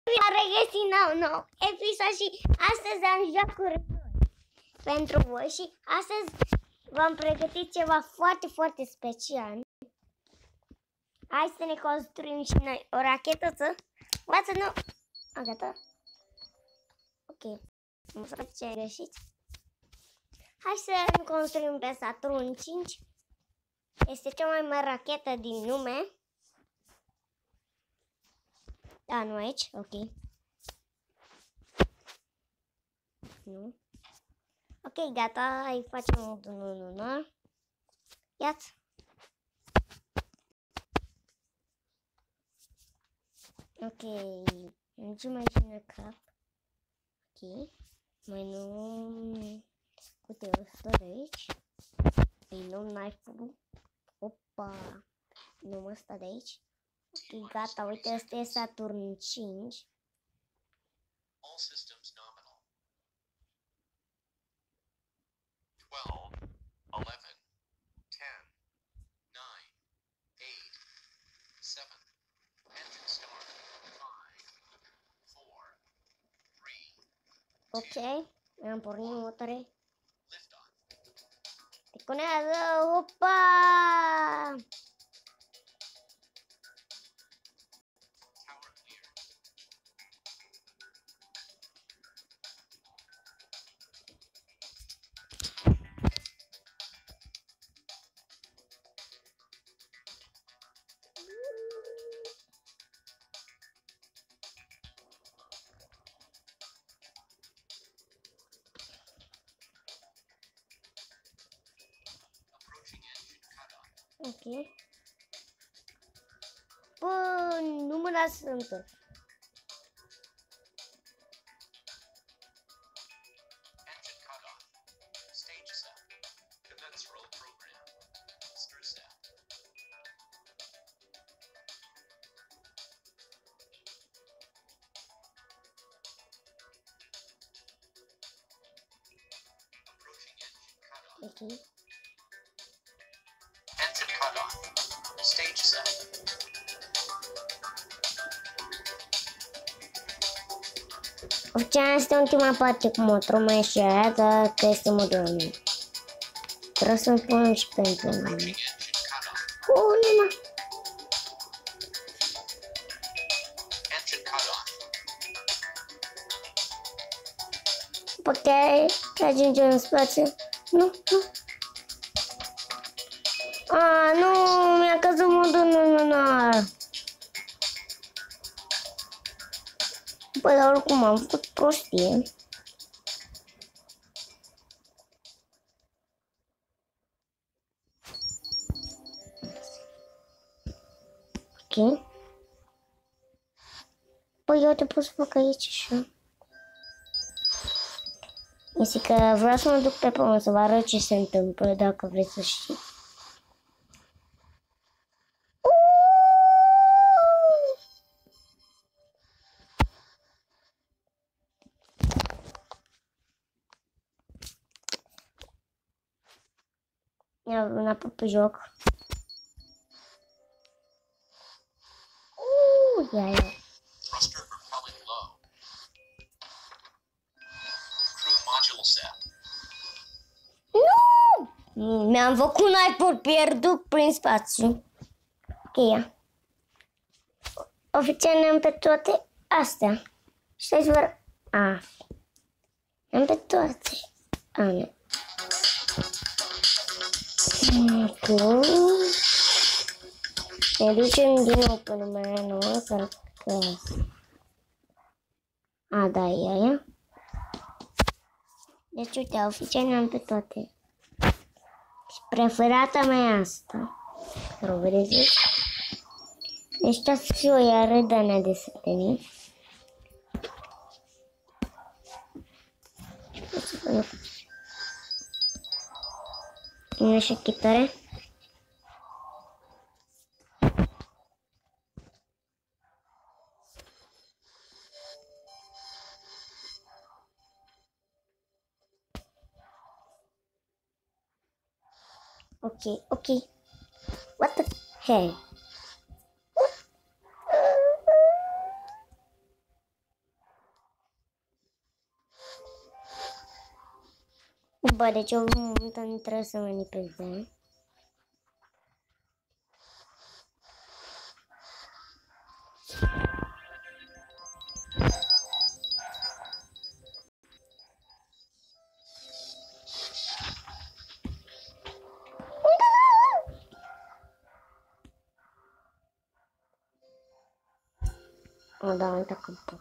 Am regăsit nou episod și astăzi am jocuri pentru voi și astăzi v-am pregătit ceva foarte special. Hai să ne construim și noi o rachetă să... Învață, nu! A, gata. Ok. Nu să fac ce greșit. Hai să ne construim pe Saturn 5. Este cea mai mare rachetă din lume. Da, nu aici, ok. Nu. Ok, gata, îi facem modul lunar. Ia-ți. Ok, mergem aici în cap. Ok, mai nu cuteul ăsta de aici. Îi luăm knife-ul. Opa, luăm ăsta de aici. Ok, gata, uite, ăsta e Saturn 5. All systems nominal. 12, 11, 10, 9, 8, 7, engine start, 5, 4, 3, Ok, am pornit motoare. lift off. Deconează, opa! Tower clear. Approaching engine cutoff. Ok. Bă, nu mă las să întorc. Engine cutoff. Stage set. Commence roll program. Booster set. Approaching engine cutoff. Ok. Engine cutoff. Stage set. Oficial este ultima parte cu motorul mai și aia, dar că este modul meu. Trebuie să-mi punem și pentru mine. Approaching engine cutoff. Numai. Engine cutoff. Ok, ajungem în spațiu. Nu. A, nu, mi-a căzut modul lunar. Bă, dar oricum am făcut prostie. Ok. Păi eu te pot să fac aici și este că vreau să mă duc pe pământ să vă arăt ce se întâmplă, dacă vreți să știți. Ia înapoi pe joc. Ia. Thruster propelling low. Crew module set. Nu! Mi-am făcut un iPod pierdut prin spațiu. Ok, ia. Oficial ne-am pe toate astea. Stai să vă... Ne-am pe toate. Nu. Ok. Ne ducem din nou pe lumea nouă să... da, e aia. Deci, uite, oficial ne-am pe toate. Și preferata mea e asta. Să o vedeți. Deci, asta să fiu o iarădania de sătenii. Nu și chitare. Ok. What the hell? Bă, deci eu momentan trebuie să mă lipeze. O, da, uite că pot.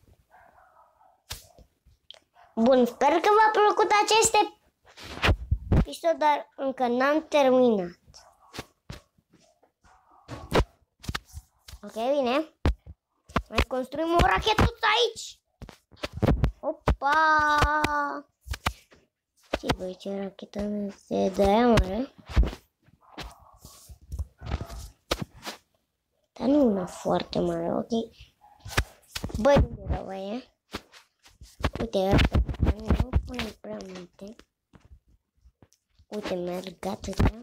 Bun, sper că v-a plăcut acest episod, dar încă n-am terminat. Ok, bine. Mai construim o rachetuță aici. Opa! Ce băi, ce rachetă este de aia mare? Dar nu una foarte mare, ok? Băi, unde era aia? Uite, asta nu pune prea multe. Uite, merg atâtea.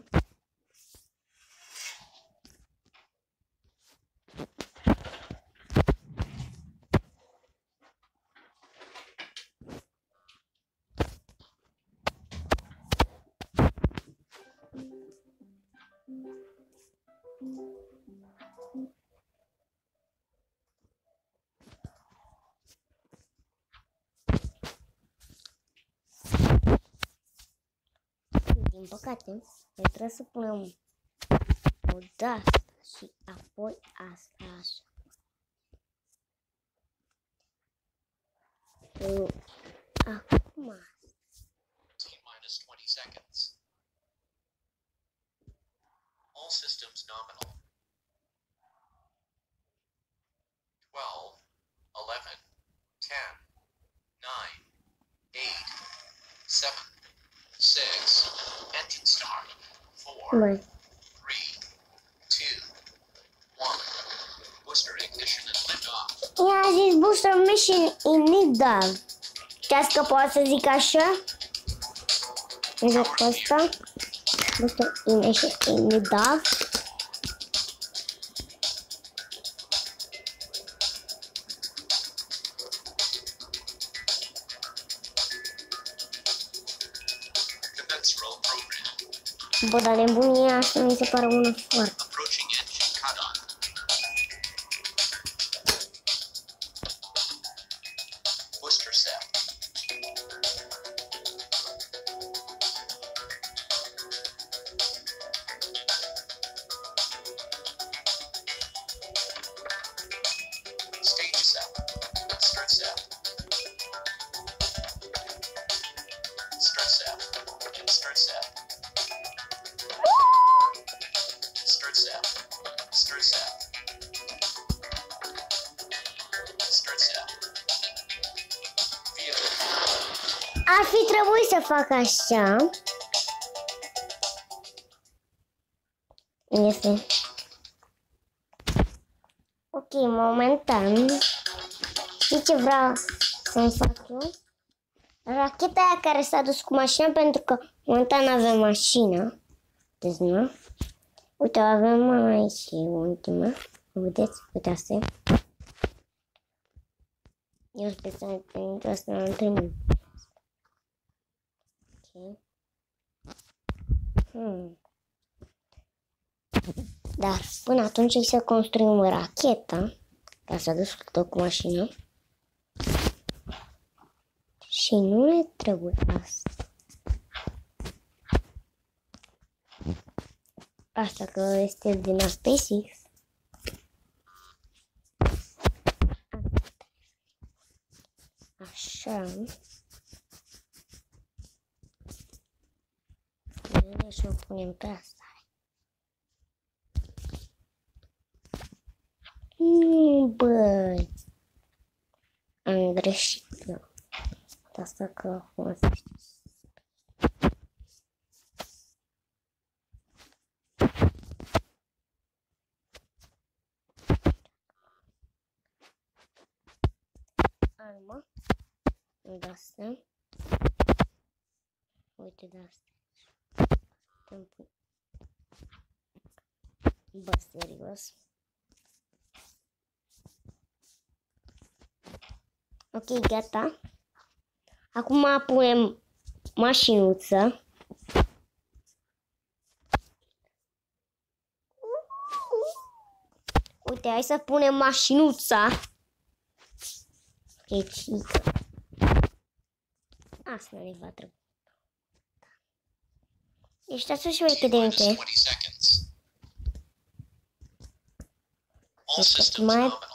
Din păcate, trebuie să punem o de-asta și apoi asta așa. Acum. T-minus 20 seconds. All systems nominal. 12, 11, 10, 9, 8, 7, 6, engine start. 4, Băi. 3, 2, 1. Booster ignition and lift off. I-a zis booster mission in need of. Știați că pot să zic așa? În jocul ăsta. Booster mission in need of. Commence roll program. Bă, dar nebunia asta mi se pare una foarte. Approaching engine cutoff. Booster set. Stage set. Start set. Start set. Start set. Start set. Start set. Start set. Vehicle. Ar fi trebuit să fac așa. Este. Ok, momentan. Știi ce vreau să-mi fac eu? Racheta aia care s-a dus cu mașina, pentru că momentan avem mașina. Deci nu. Uite, o avem aici ultima. Vedeți? Uite asta e. Eu sper să ne trimit asta la întâlnire. Ok. Dar până atunci să construim racheta, ca să dus tot cu mașina. Și nu ne trebuie asta. Asta că este din SpaceX. Așa. Bine, și o punem pe asta. Băi. Am greșit eu. Asta că acum să știți. Arma. De asta. Uite de asta. Bă, serios. Ok, gata. Acum punem mașinuță. Uite, hai să punem mașinuța. Checică. Asta ne va trebui. Deci stați și uite de minte. 20 seconds. All systems Mai- nominal.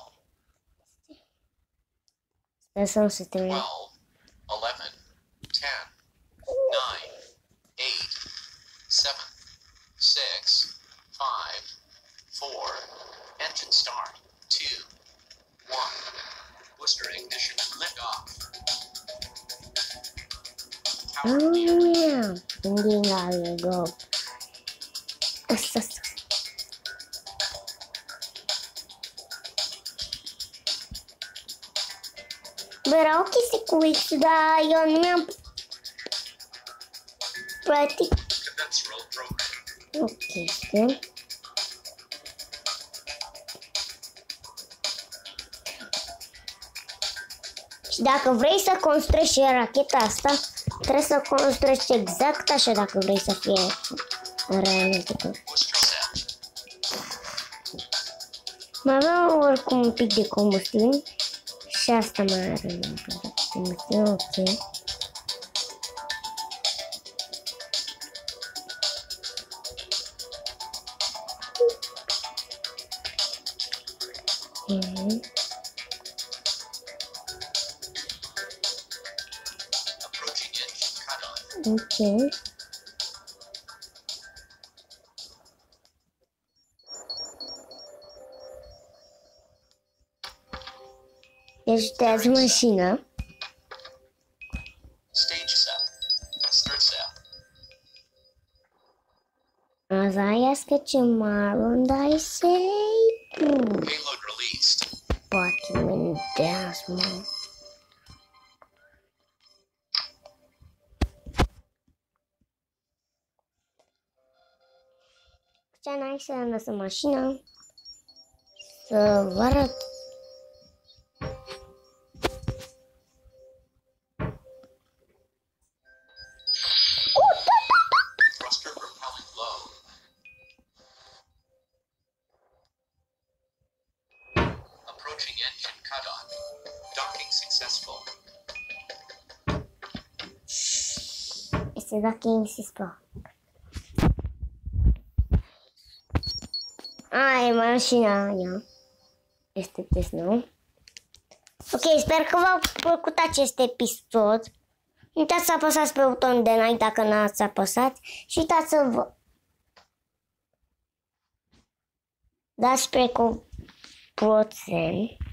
Sper să nu se termine. 12, 11, 10, 9, 8, 7, 6, 5, 4, engine start, 2, 1, booster ignition and lift off. Power clear. Gânding la go. Asta. Bă, era o chestie cu X, dar eu nu mi-am plătit Commence roll program. o chestie. Și dacă vrei să construiești și racheta asta, trebuie să construiești exact așa dacă vrei să fie realistică. Booster set. Mai aveam oricum un pic de combustibil și asta mai are un pic de combustibil, ok. Approaching engine cutoff. Ok. Deci te-ați mașină. Stage set. Start set. Asta e ce maroon dai sei. Payload released. Fucking windeas, man. Ce n-ai să lăsăm mașina. Să vă arăt. Thruster propelling low. Approaching engine cutoff. Docking successful. Este dacă insist pe. Ai mașina aia. Este test nou. Ok, sper că v-a plăcut acest episod. Nu uitați să apăsați pe butonul de like dacă n-ați apăsat. Și uitați să vă dați spre coproțeni.